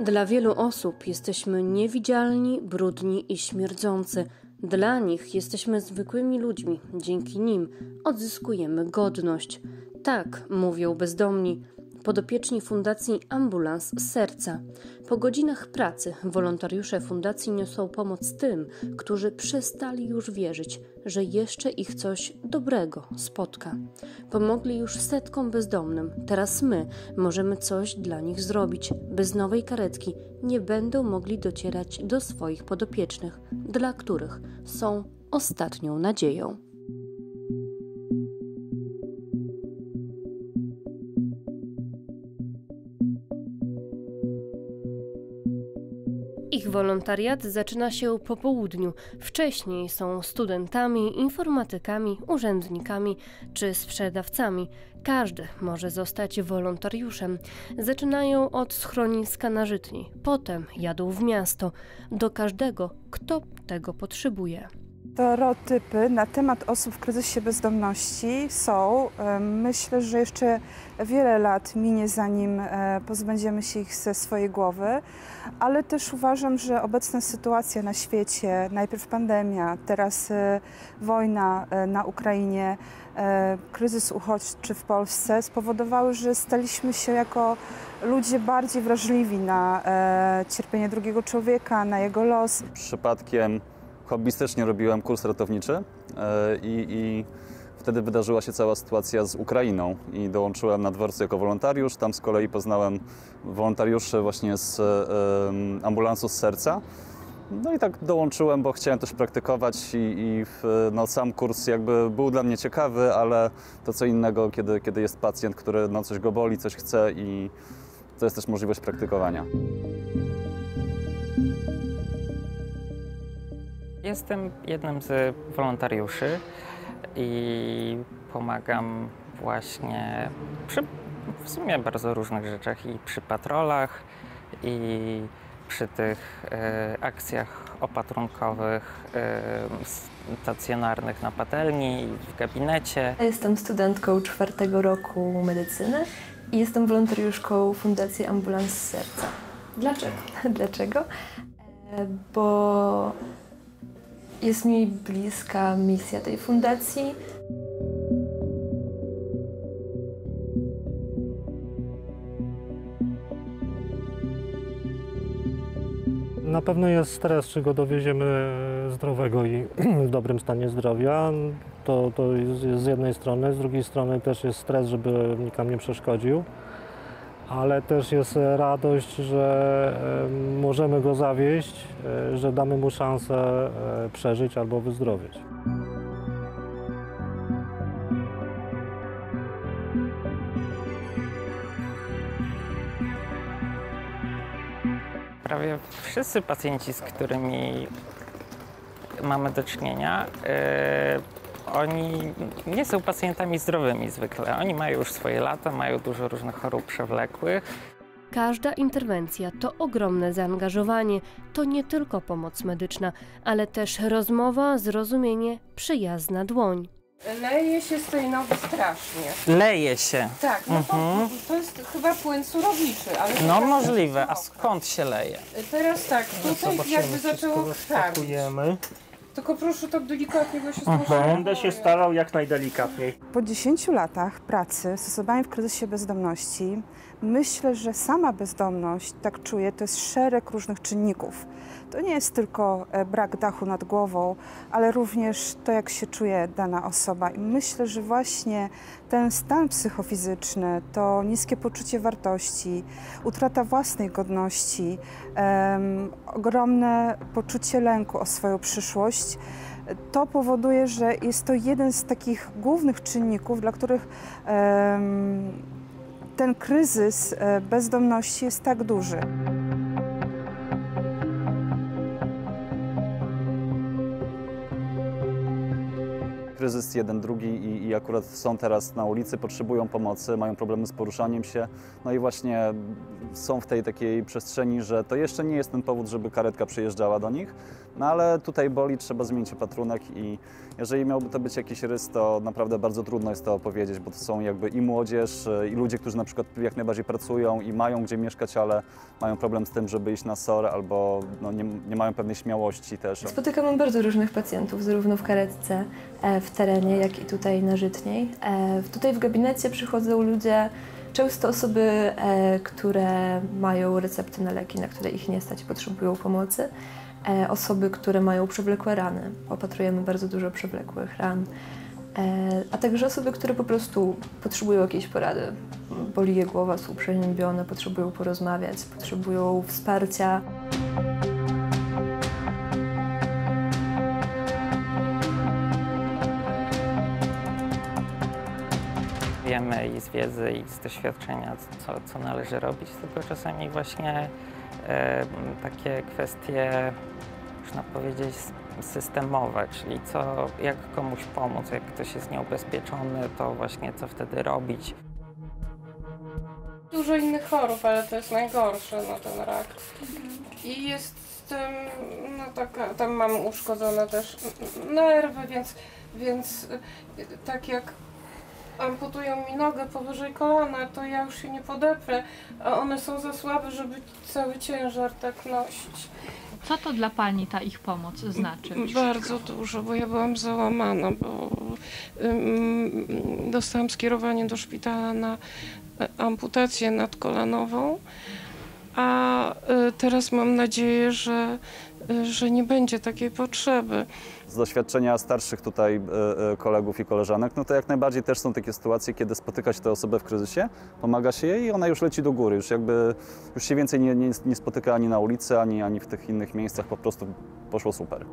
Dla wielu osób jesteśmy niewidzialni, brudni i śmierdzący. Dla nich jesteśmy zwykłymi ludźmi. Dzięki nim odzyskujemy godność. Tak mówią bezdomni, podopieczni Fundacji Ambulans Serca. Po godzinach pracy wolontariusze fundacji niosą pomoc tym, którzy przestali już wierzyć, że jeszcze ich coś dobrego spotka. Pomogli już setkom bezdomnym. Teraz my możemy coś dla nich zrobić. Bez nowej karetki nie będą mogli docierać do swoich podopiecznych, dla których są ostatnią nadzieją. Ich wolontariat zaczyna się po południu. Wcześniej są studentami, informatykami, urzędnikami czy sprzedawcami. Każdy może zostać wolontariuszem. Zaczynają od schroniska na Żytni, potem jadą w miasto. Do każdego, kto tego potrzebuje. Stereotypy na temat osób w kryzysie bezdomności są. Myślę, że jeszcze wiele lat minie, zanim pozbędziemy się ich ze swojej głowy, ale też uważam, że obecna sytuacja na świecie, najpierw pandemia, teraz wojna na Ukrainie, kryzys uchodźczy w Polsce spowodowały, że staliśmy się jako ludzie bardziej wrażliwi na cierpienie drugiego człowieka, na jego los. Przypadkiem hobbystycznie robiłem kurs ratowniczy i wtedy wydarzyła się cała sytuacja z Ukrainą i dołączyłem na dworcu jako wolontariusz. Tam z kolei poznałem wolontariuszy właśnie z ambulansu z serca. No i tak dołączyłem, bo chciałem też praktykować sam kurs jakby był dla mnie ciekawy, ale to co innego, kiedy jest pacjent, który coś go boli, coś chce i to jest też możliwość praktykowania. Jestem jednym z wolontariuszy i pomagam właśnie przy w sumie bardzo różnych rzeczach i przy patrolach i przy tych akcjach opatrunkowych, stacjonarnych na patelni i w gabinecie. Jestem studentką 4. roku medycyny i jestem wolontariuszką Fundacji Ambulans Serca. Dlaczego? Dlaczego? Bo jest mi bliska misja tej fundacji. Na pewno jest stres, czy go dowieziemy zdrowego i w dobrym stanie zdrowia. To jest z jednej strony, z drugiej strony też jest stres, żeby nikt nam nie przeszkodził. Ale też jest radość, że możemy go zawieźć, że damy mu szansę przeżyć albo wyzdrowieć. Prawie wszyscy pacjenci, z którymi mamy do czynienia, oni nie są pacjentami zdrowymi zwykle. Oni mają już swoje lata, mają dużo różnych chorób przewlekłych. Każda interwencja to ogromne zaangażowanie. To nie tylko pomoc medyczna, ale też rozmowa, zrozumienie, przyjazna dłoń. Leje się z tej nogi strasznie. Leje się. Tak, no to jest chyba płyn surowniczy, ale... No możliwe, a skąd się leje? Teraz tak, tutaj jakby zaczęło krwawić. Tylko proszę tak delikatnie, bo się Będę się starał jak najdelikatniej. Po 10 latach pracy z osobami w kryzysie bezdomności myślę, że sama bezdomność, tak czuję, to jest szereg różnych czynników. To nie jest tylko brak dachu nad głową, ale również to, jak się czuje dana osoba. I myślę, że właśnie ten stan psychofizyczny, to niskie poczucie wartości, utrata własnej godności, ogromne poczucie lęku o swoją przyszłość, to powoduje, że jest to jeden z takich głównych czynników, dla których ten kryzys bezdomności jest tak duży. kryzys jeden, drugi i akurat są teraz na ulicy, potrzebują pomocy, mają problemy z poruszaniem się. No i właśnie są w tej takiej przestrzeni, że to jeszcze nie jest ten powód, żeby karetka przyjeżdżała do nich, no ale tutaj boli, trzeba zmienić opatrunek i jeżeli miałby to być jakiś rys, to naprawdę bardzo trudno jest to opowiedzieć, bo to są jakby i młodzież, i ludzie, którzy na przykład jak najbardziej pracują i mają gdzie mieszkać, ale mają problem z tym, żeby iść na SOR albo no, nie mają pewnej śmiałości też. Spotykamy bardzo różnych pacjentów, zarówno w karetce, w terenie, jak i tutaj na Żytniej. Tutaj w gabinecie przychodzą ludzie, często osoby, które mają recepty na leki, na które ich nie stać i potrzebują pomocy. Osoby, które mają przewlekłe rany. Opatrujemy bardzo dużo przewlekłych ran. A także osoby, które po prostu potrzebują jakiejś porady. Boli je głowa, są przeziębione, potrzebują porozmawiać, potrzebują wsparcia. Wiemy i z wiedzy, i z doświadczenia, co należy robić, tylko czasami właśnie takie kwestie, można powiedzieć, systemowe, czyli jak komuś pomóc, jak ktoś jest nieubezpieczony, to właśnie co wtedy robić. Dużo innych chorób, ale to jest najgorsze, no ten rak. I jest z tym, no tam mam uszkodzone też nerwy, więc tak jak amputują mi nogę powyżej kolana, to ja już się nie podeprę, a one są za słabe, żeby cały ciężar tak nosić. Co to dla Pani ta ich pomoc znaczy? Bardzo dużo, bo ja byłam załamana, bo dostałam skierowanie do szpitala na amputację nadkolanową, a teraz mam nadzieję, że nie będzie takiej potrzeby. Z doświadczenia starszych tutaj kolegów i koleżanek, no to jak najbardziej też są takie sytuacje, kiedy spotyka się tę osobę w kryzysie, pomaga się jej i ona już leci do góry, już się więcej nie spotyka ani na ulicy, ani w tych innych miejscach, po prostu poszło super.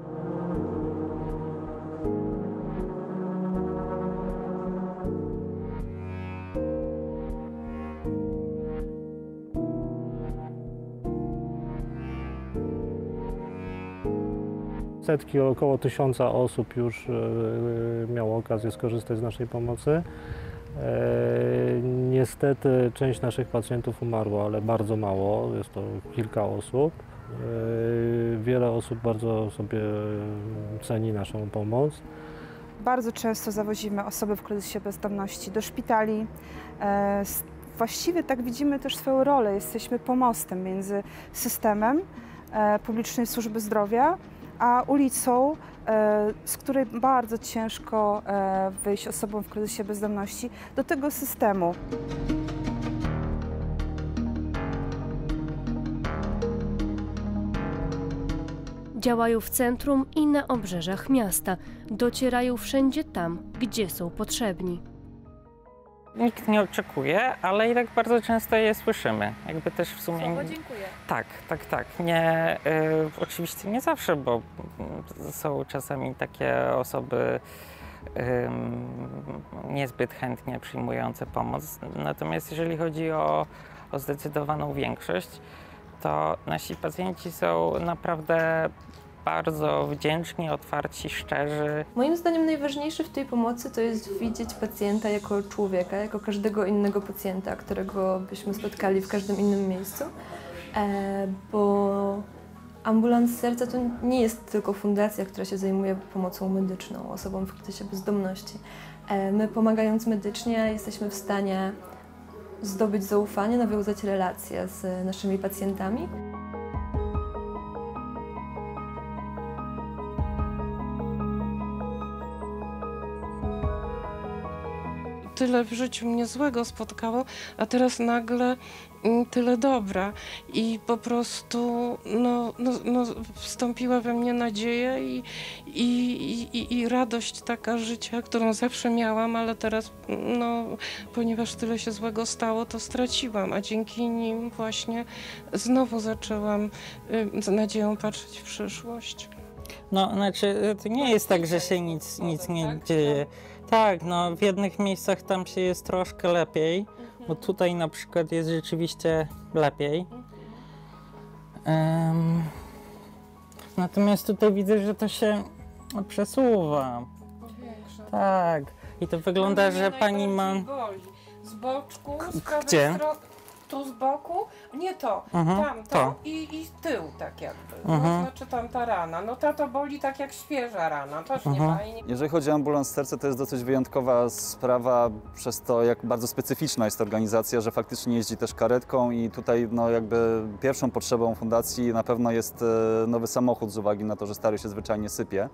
Setki, około 1000 osób już miało okazję skorzystać z naszej pomocy. Niestety część naszych pacjentów umarło, ale bardzo mało, jest to kilka osób. Wiele osób bardzo sobie ceni naszą pomoc. Bardzo często zawozimy osoby w kryzysie bezdomności do szpitali. Właściwie tak widzimy też swoją rolę. Jesteśmy pomostem między systemem publicznej służby zdrowia a ulicą, z której bardzo ciężko wyjść osobom w kryzysie bezdomności do tego systemu. Działają w centrum i na obrzeżach miasta. Docierają wszędzie tam, gdzie są potrzebni. Nikt nie oczekuje, ale i tak bardzo często je słyszymy. Jakby też w sumie... Słowo dziękuję. Tak. Nie, oczywiście nie zawsze, bo są czasami takie osoby niezbyt chętnie przyjmujące pomoc. Natomiast jeżeli chodzi o zdecydowaną większość, to nasi pacjenci są naprawdę bardzo wdzięczni, otwarci, szczerzy. Moim zdaniem najważniejsze w tej pomocy to jest widzieć pacjenta jako człowieka, jako każdego innego pacjenta, którego byśmy spotkali w każdym innym miejscu, bo Ambulans Serca to nie jest tylko fundacja, która się zajmuje pomocą medyczną osobom w kryzysie bezdomności. My, pomagając medycznie, jesteśmy w stanie zdobyć zaufanie, nawiązać relacje z naszymi pacjentami. Tyle w życiu mnie złego spotkało, a teraz nagle tyle dobra i po prostu wstąpiła we mnie nadzieja i radość taka życia, którą zawsze miałam, ale teraz, ponieważ tyle się złego stało, to straciłam, a dzięki nim właśnie znowu zaczęłam z nadzieją patrzeć w przyszłość. Znaczy, to nie jest tak, że się nic nie dzieje. Tak, w jednych miejscach tam się jest troszkę lepiej, bo tutaj na przykład jest rzeczywiście lepiej. Natomiast tutaj widzę, że to się przesuwa. Tak. I to wygląda, że pani ma... Boli. Z boczku, z prawej Gdzie? strony, tu z boku, nie to, tam to. I tył tak jakby, no, znaczy tam ta rana, no ta to boli tak jak świeża rana, też nie fajnie. Jeżeli chodzi o ambulans serca, to jest dosyć wyjątkowa sprawa przez to, jak bardzo specyficzna jest organizacja, że faktycznie jeździ też karetką i tutaj no, jakby pierwszą potrzebą fundacji na pewno jest nowy samochód z uwagi na to, że stary się zwyczajnie sypie.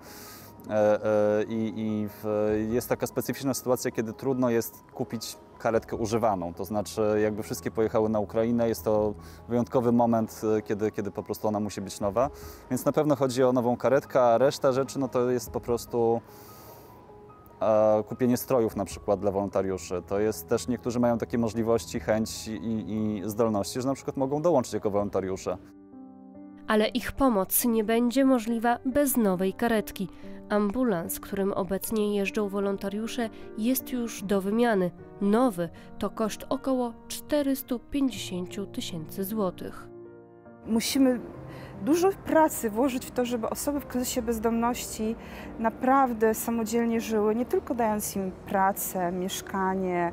Jest taka specyficzna sytuacja, kiedy trudno jest kupić karetkę używaną, to znaczy jakby wszystkie pojechały na Ukrainę, jest to wyjątkowy moment, kiedy po prostu ona musi być nowa, więc na pewno chodzi o nową karetkę, a reszta rzeczy no to jest po prostu kupienie strojów na przykład dla wolontariuszy. To jest też, niektórzy mają takie możliwości, chęć i zdolności, że na przykład mogą dołączyć jako wolontariusze. Ale ich pomoc nie będzie możliwa bez nowej karetki. Ambulans, którym obecnie jeżdżą wolontariusze, jest już do wymiany. Nowy to koszt około 450 000 złotych. Musimy dużo pracy włożyć w to, żeby osoby w kryzysie bezdomności naprawdę samodzielnie żyły, nie tylko dając im pracę, mieszkanie,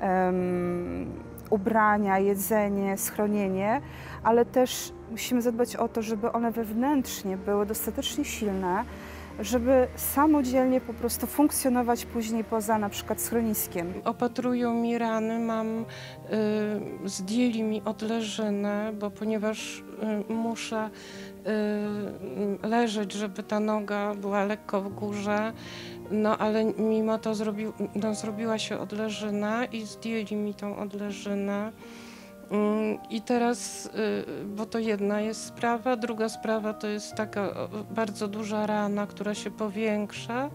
ubrania, jedzenie, schronienie, ale też musimy zadbać o to, żeby one wewnętrznie były dostatecznie silne, żeby samodzielnie po prostu funkcjonować później poza na przykład schroniskiem. Opatrują mi rany, zdjęli mi odleżynę, bo ponieważ muszę leżeć, żeby ta noga była lekko w górze, no ale mimo to zrobiła się odleżyna i zdjęli mi tą odleżynę. I teraz, bo to jedna jest sprawa, druga sprawa to jest taka bardzo duża rana, która się powiększa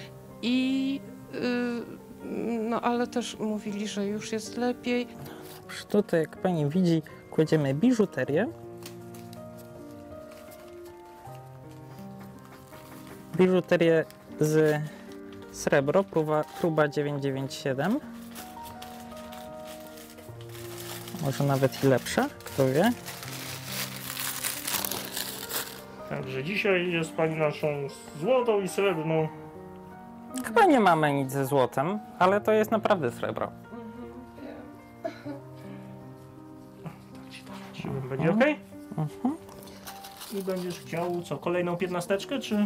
no ale też mówili, że już jest lepiej. Tutaj, jak pani widzi, kładziemy biżuterię. Biżuterię z srebro, próba 997. Może nawet i lepsza, kto wie. Także dzisiaj jest pani naszą złotą i srebrną. Chyba nie mamy nic ze złotem, ale to jest naprawdę srebro. Będzie ok? I będziesz chciał co, kolejną 15, czy?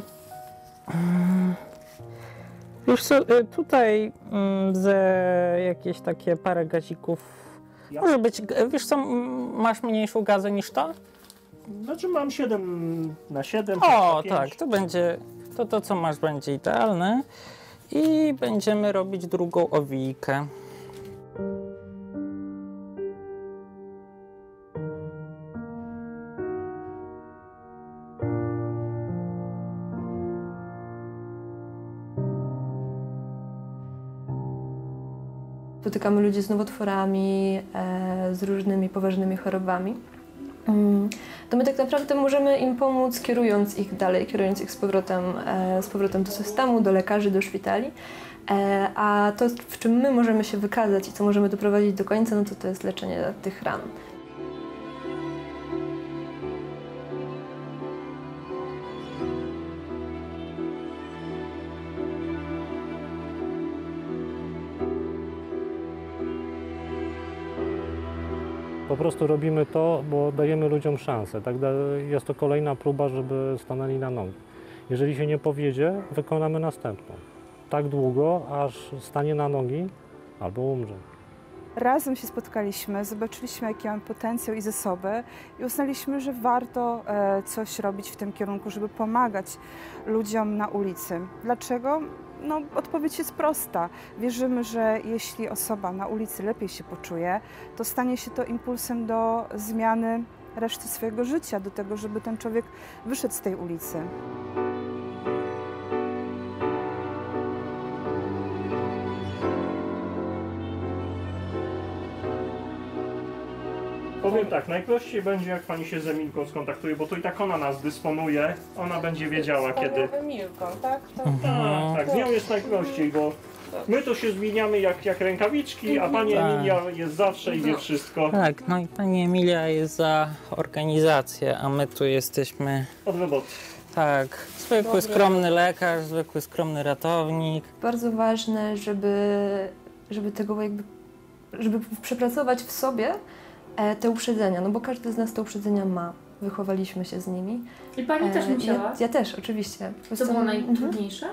Wiesz co, tutaj ze jakieś takie parę gazików. Może być, wiesz co, masz mniejszą gazę niż to? Znaczy mam 7x7. O, tak, to będzie, to co masz będzie idealne. I będziemy robić drugą owijkę. Spotykamy ludzi z nowotworami, z różnymi poważnymi chorobami. To my tak naprawdę możemy im pomóc, kierując ich dalej, kierując ich z powrotem do systemu, do lekarzy, do szpitali. A to, w czym my możemy się wykazać i co możemy doprowadzić do końca, no to jest leczenie tych ran. Po prostu robimy to, bo dajemy ludziom szansę. Tak? Jest to kolejna próba, żeby stanęli na nogi. Jeżeli się nie powiedzie, wykonamy następną. Tak długo, aż stanie na nogi albo umrze. Razem się spotkaliśmy, zobaczyliśmy, jaki mamy potencjał i zasoby i uznaliśmy, że warto coś robić w tym kierunku, żeby pomagać ludziom na ulicy. Dlaczego? No, odpowiedź jest prosta. Wierzymy, że jeśli osoba na ulicy lepiej się poczuje, to stanie się to impulsem do zmiany reszty swojego życia, do tego, żeby ten człowiek wyszedł z tej ulicy. Powiem tak, najprościej będzie, jak pani się z Emilką skontaktuje, bo to i tak ona nas dysponuje, ona będzie wiedziała kiedy. Z Emilką, tak? Tak, z nią jest najprościej, bo my to się zmieniamy jak rękawiczki, a pani Emilia jest zawsze i wie wszystko. Tak, no i pani Emilia jest za organizację, a my tu jesteśmy od roboty. Tak, zwykły, skromny lekarz, zwykły, skromny ratownik. Bardzo ważne, żeby tego żeby przepracować w sobie te uprzedzenia, no bo każdy z nas te uprzedzenia ma. Wychowaliśmy się z nimi. I pani też musiała? Ja też, oczywiście. Co było najtrudniejsze?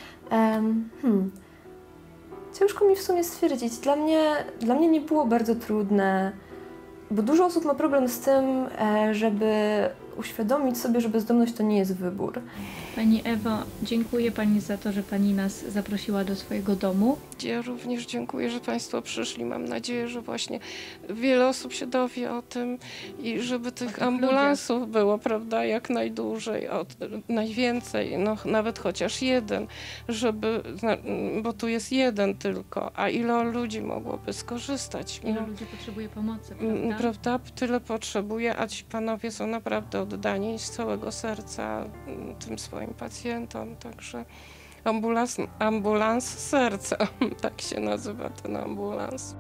Ciężko mi w sumie stwierdzić. Dla mnie nie było bardzo trudne, bo dużo osób ma problem z tym, żeby uświadomić sobie, że bezdomność to nie jest wybór. Pani Ewo, dziękuję Pani za to, że Pani nas zaprosiła do swojego domu. Ja również dziękuję, że Państwo przyszli. Mam nadzieję, że właśnie wiele osób się dowie o tym i żeby tych ambulansów było, prawda, jak najdłużej, najwięcej, no nawet chociaż jeden, bo tu jest jeden tylko, a ile ludzi mogłoby skorzystać? Ile ludzi potrzebuje pomocy, prawda? Tyle potrzebuje, a ci panowie są naprawdę oddani z całego serca tym swoim pacjentom, także ambulans serca, tak się nazywa ten ambulans.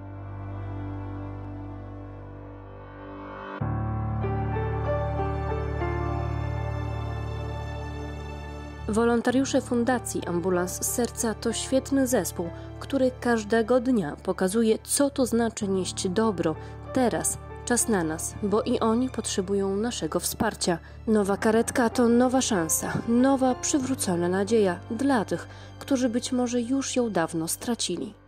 Wolontariusze Fundacji Ambulans Serca to świetny zespół, który każdego dnia pokazuje, co to znaczy nieść dobro. Teraz czas na nas, bo i oni potrzebują naszego wsparcia. Nowa karetka to nowa szansa, nowa przywrócona nadzieja dla tych, którzy być może już ją dawno stracili.